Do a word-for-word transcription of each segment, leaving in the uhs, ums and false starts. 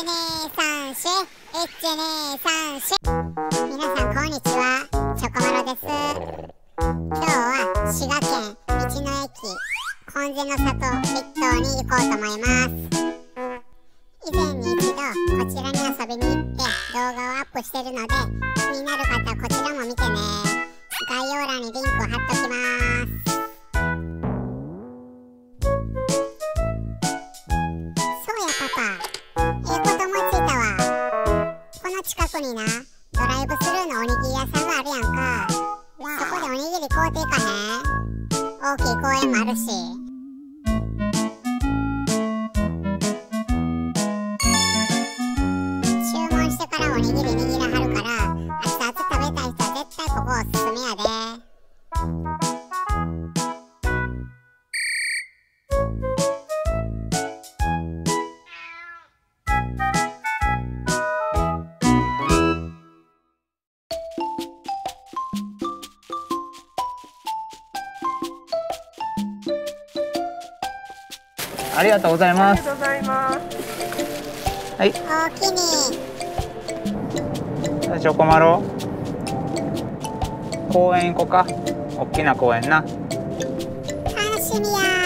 にさんし、いちにさんし。皆さんこんにちは、チョコマロです。今日は滋賀県道の駅金瀬の里一島に行こうと思います。以前に一度こちらに遊びに行って動画をアップしてるので、気になる方はこちらも見てね。概要欄にリンクを貼っときます。そうやパパ、ええこと思いついたわ。この近くにな、ドライブスルーのおにぎり屋さんがあるやんか。そこでおにぎり買うていかへん？大きい公園もあるし。注文してからおにぎり握らはるから、熱々食べたい人は絶対ここおすすめやで。 ありがとうございます。 ありがとうございます。 はい。 おおきに。 チョコマロ。公園行こうか。大きな公園な。 楽しみや。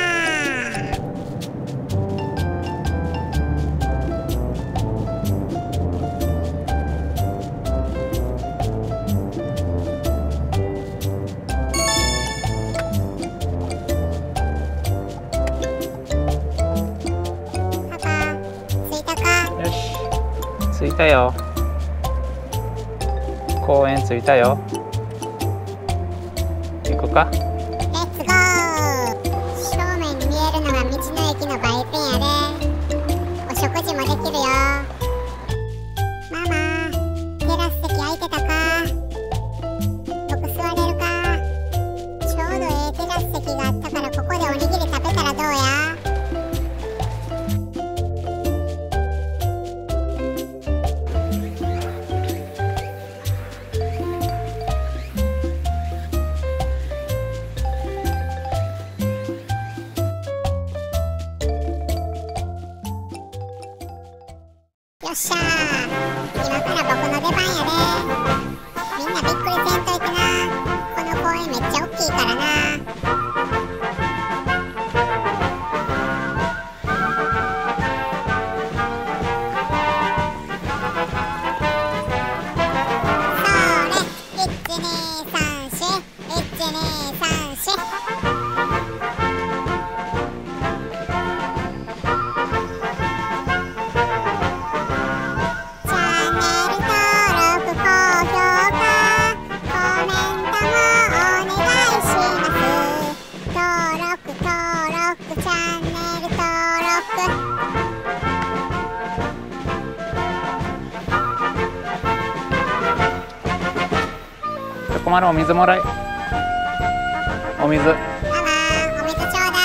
着いたよ。公園着いたよ。行こうか。 レッツゴー。正面に見えるのが道の駅の売店やで。お食事もできるよ。ママ、テラス席空いてたか？僕座れるか？ちょうどええテラス席があったから、ここでおにぎり食べたらどうや？よっしゃー、今から僕の出番やで。みんなびっくりせんといてな。この公園めっちゃ大きいからな。それ、いちにさんし、いちにさんし。 チョコマロ、お水もらい。お水。 ママ、お水ちょうだい。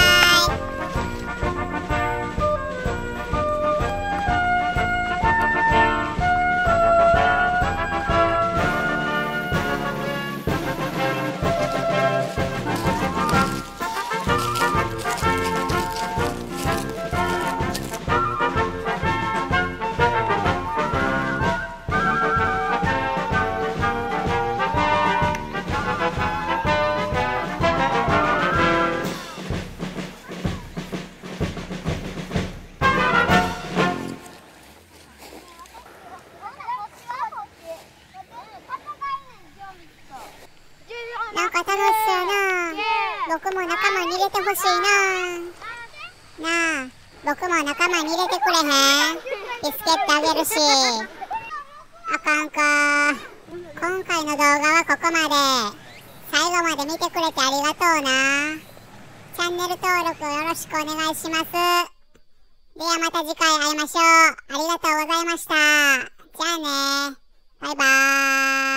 なんか楽しそうな。僕も仲間に入れてほしいな。なあ、僕も仲間に入れてくれへん？ビスケットあげるし。あかんか。今回の動画はここまで。最後まで見てくれてありがとうな。チャンネル登録よろしくお願いします。ではまた次回会いましょう。ありがとうございました。じゃあね。バイバーイ。